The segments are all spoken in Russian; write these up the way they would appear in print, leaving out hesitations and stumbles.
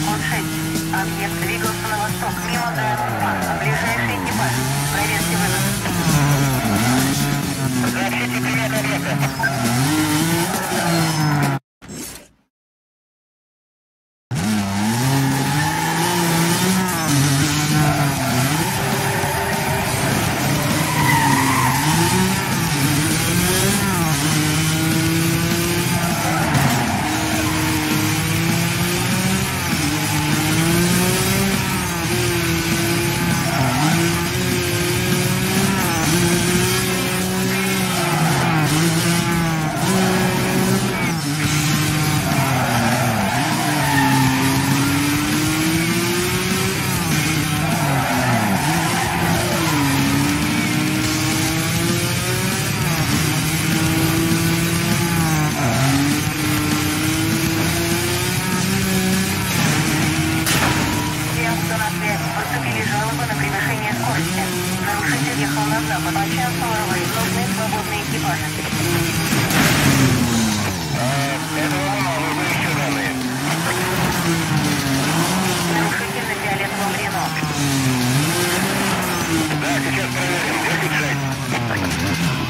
Rockport 6. Объект двигался на восток, мимо ДРП. Ближайший экипаж. Проверьте вызов. Сообщите привет объекта. Поступили жалобы на превышение скорости. Нарушитель ехал на запад. Почувствовали нужны свободные экипажи. Этого мало, нужны еще данные. Нарушитель на фиолетовом Рено. Да, сейчас проверим. 10-6.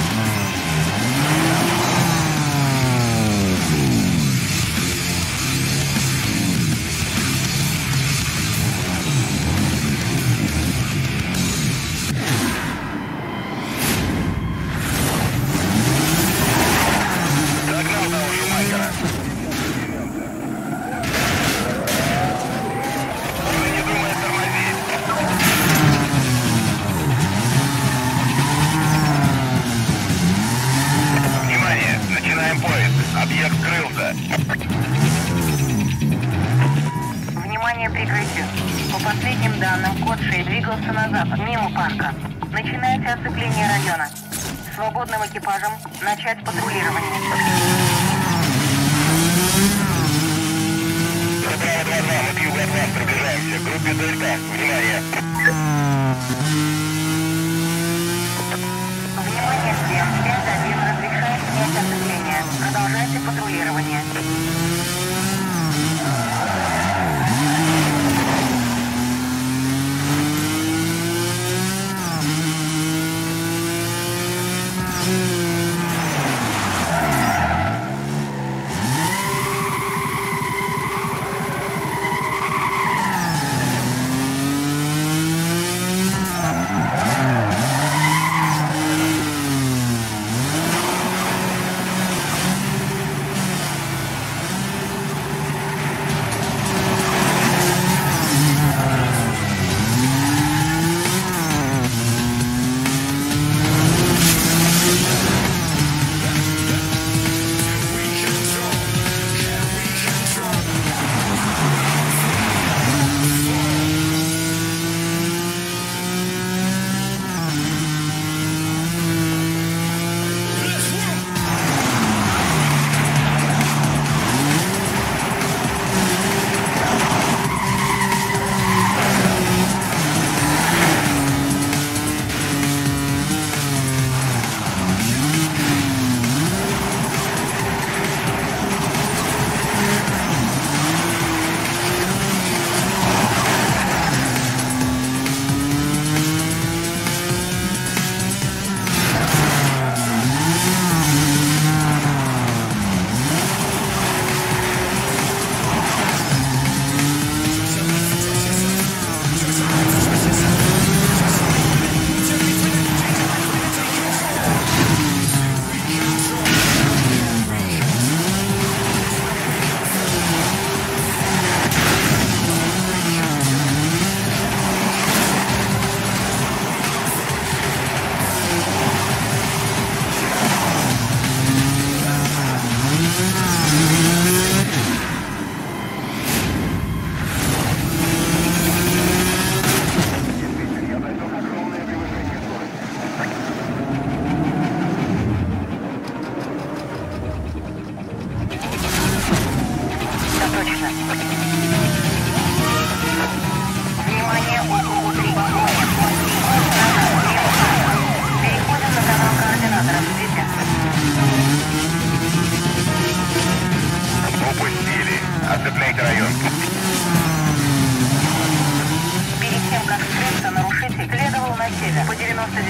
Объект скрылся. Внимание, прикрытие. По последним данным, код 6 двигался на запад, мимо парка. Начинается оцепление района. Свободным экипажем начать патрулирование. Направо 2-2, мы к югу от вас приближаемся. Группе Дельта. Внимание. Внимание всем. 5-1 разрешает снять оцепление. Продолжайте патрулирование.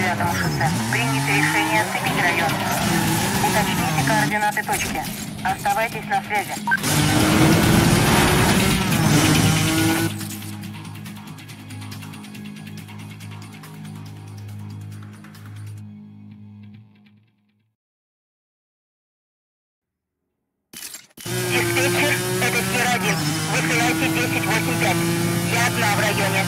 99-му шоссе. Принято решение оцепить район. Уточните координаты точки. Оставайтесь на связи. Диспетчер, это Сьерра-1. Высылайте 1085. Я одна в районе.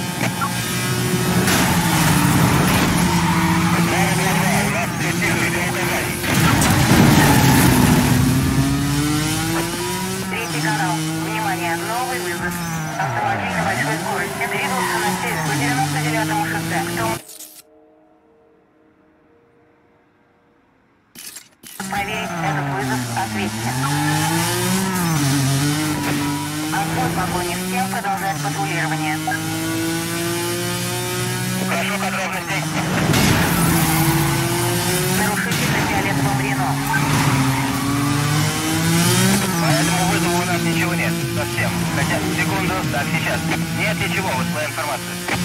Третий канал. Внимание, новый вызов. Автомобиль на большой скорости двигался на север по 99-му шоссе. Кто? Проверить этот вызов, ответьте. Отбой погони, всем продолжать патрулирование. Прошу подробностей. Нарушитель на фиолетовом Рено. По этому вызову у нас ничего нет. Совсем. Хотя, секунду. Так, сейчас. Нет ничего, вот твоя информация.